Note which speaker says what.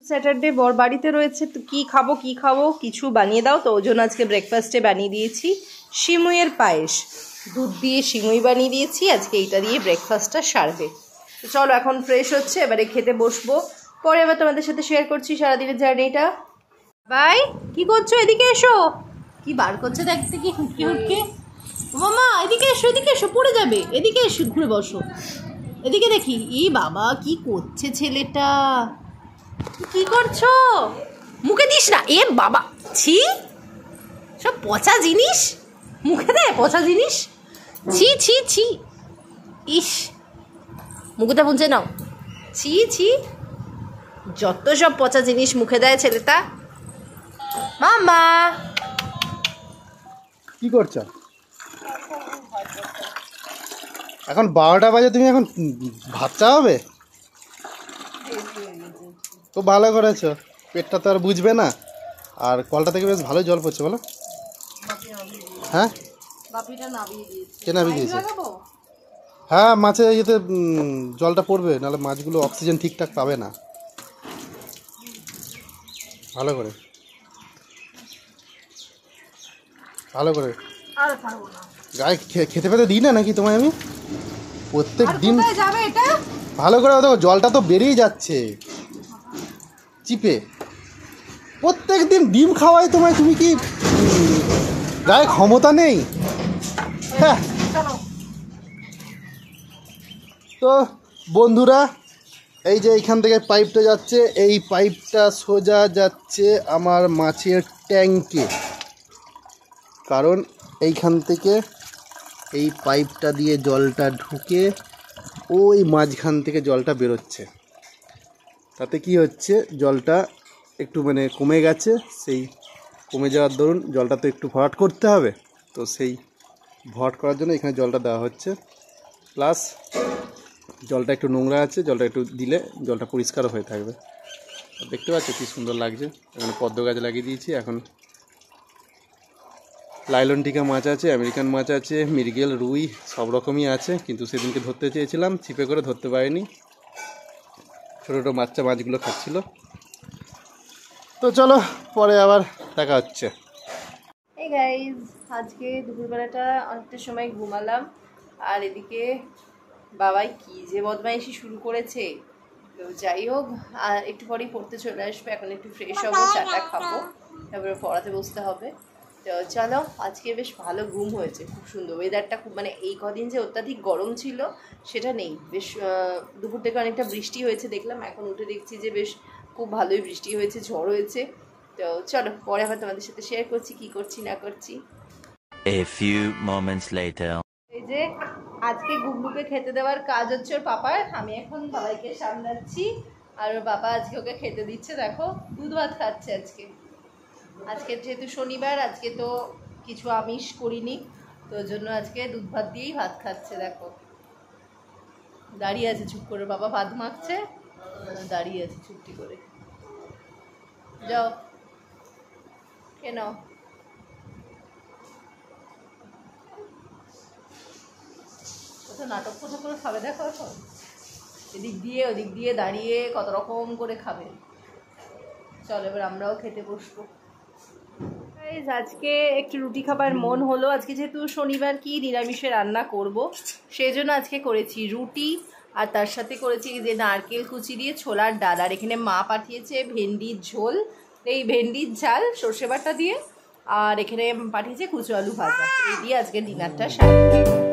Speaker 1: Saturday বর বাড়িতে রয়েছে, তো কি খাবো কিছু বানিয়ে দাও। তো ওই জন্য আজকে ব্রেকফাস্টে বানিয়ে দিয়েছি সিমুইয়ের পায়েস, দুধ দিয়ে সিমুই বানিয়ে দিয়েছি। আজকে এইটা দিয়ে ব্রেকফাস্টটা সারবে। তো চলো এখন ফ্রেশ হচ্ছে, এবারে খেতে বসবো, পরে আবার তোমাদের সাথে শেয়ার করছি সারাদিনের জার্নিটা। ভাই কি করছো? এদিকে এসো। কি বার করছে দেখতে কি হুটকে হুটকে। মামা এদিকে এসো পড়ে যাবে। এদিকে এসো, ঘুরে বসো, এদিকে দেখি। ই বাবা কি করছে ছেলেটা, কি করছো? মুখে দিস না। এ বাবা, ছি, সব পচা জিনিস মুখে দেয়, পচা জিনিস, ছি ছি ছি। ইস, মুখটা মুছে নাও। ছি ছি, যত সব পচা জিনিস মুখে দেয় ছেলেটা। মামা
Speaker 2: কি করছো এখন? 12টা বাজে, তুমি এখন ভাত চাওয়াবে? তো ভালো করেছো, পেটটা তো আর বুঝবে না। আর কলটা থেকে বেশ ভালো জল পড়ছে, বলো। হ্যাঁ, কে নামিয়ে দিয়েছে? হ্যাঁ, মাছে ইয়েতে জলটা পড়বে, নাহলে মাছগুলো অক্সিজেন ঠিকঠাক পাবে না। ভালো করে গায়ে খেতে পেতে দিই না নাকি তোমায় আমি প্রত্যেক দিন? ভালো করে দেখো, জলটা তো বেরিয়ে যাচ্ছে চিপে। প্রত্যেক দিন ডিম খাওয়াই তোমায়, তুমি কি গায়ে ক্ষমতা নেই? হ্যাঁ। তো বন্ধুরা, এই যে এইখান থেকে পাইপটা যাচ্ছে, এই পাইপটা সোজা যাচ্ছে আমার মাছের ট্যাঙ্কে। কারণ এইখান থেকে এই পাইপটা দিয়ে জলটা ঢুকে ওই মাঝখান থেকে জলটা বেরোচ্ছে। তাতে কি হচ্ছে, জলটা একটু মানে কমে গেছে। সেই কমে যাওয়ার দরুন জলটা তো একটু ভরাট করতে হবে, তো সেই ভরাট করার জন্য এখানে জলটা দেওয়া হচ্ছে। প্লাস জলটা একটু নোংরা আছে, জলটা একটু দিলে জলটা পরিষ্কারও হয়ে থাকবে। দেখতে পাচ্ছ কি সুন্দর লাগছে। এখানে পদ্ম গাছ লাগিয়ে দিয়েছি। এখন লাইলনটিকা মাছ আছে, আমেরিকান মাছ আছে, মৃগেল, রুই সব রকমই আছে। কিন্তু সেদিনকে ধরতে চেয়েছিলাম, ছিপে করে ধরতে পারিনি। ছোটো ছোটো বাচ্চা মাছগুলো খাচ্ছিল। তো চলো পরে আবার দেখা হচ্ছে।
Speaker 1: এই গাইজ, আজকে দুপুরবেলাটা অনেকটা সময় ঘুমালাম। আর এদিকে বাবাই কি যে বদমাইশি শুরু করেছে। তো যাই হোক, আর একটু পরেই পড়তে চলে আসবে। এখন একটু ফ্রেশ হবো, চাটা খাবো, তারপরে পড়াতে বসতে হবে। তো চলো, আজকে বেশ ভালো ঘুম হয়েছে, খুব সুন্দর ওয়েদারটা। খুব মানে এই কদিন যে অত্যাধিক গরম ছিল সেটা নেই। বেশ দুপুর থেকে অনেকটা বৃষ্টি হয়েছে দেখলাম, এখন উঠে দেখছি যে বেশ খুব ভালোই বৃষ্টি হয়েছে, ঝড় হয়েছে। তো চলো পরে আবার তোমাদের সাথে শেয়ার করছি কি করছি না করছি।
Speaker 3: A few moments later.
Speaker 1: এই যে আজকে গুগলুকে খেতে দেওয়ার কাজ হচ্ছে ওর পাপার। আমি এখন বাবাইকে সামলাচ্ছি, আর ওর বাবা আজকে ওকে খেতে দিচ্ছে। দেখো, দুধ ভাত খাচ্ছে আজকে। আজকে যেহেতু শনিবার, আজকে তো কিছু আমিষ করিনি, তো ওর জন্য আজকে দুধ ভাত দিয়েই ভাত খাচ্ছে। দেখো দাঁড়িয়ে আছে চুপ করে, বাবা ভাত মাখছে, দাঁড়িয়ে আছে চুপটি করে। যাও কেন, কত নাটক করে খাবে দেখো। এখন এদিক দিয়ে ওদিক দিয়ে দাঁড়িয়ে কত রকম করে খাবে। চলো এবার আমরাও খেতে বসবো। আজকে একটু রুটি খাবার মন হলো। আজকে যেহেতু শনিবার, কি নিরামিষে রান্না করব, সেই জন্য আজকে করেছি রুটি, আর তার সাথে করেছি যে নারকেল কুচি দিয়ে ছোলার ডাল। আর এখানে মা পাঠিয়েছে ভেন্ডির ঝোল, এই ভেন্ডির ঝাল সর্ষে বাটা দিয়ে, আর এখানে পাঠিয়েছে কুচো আলু ভাজা। এই দিয়ে আজকে ডিনারটা সারি।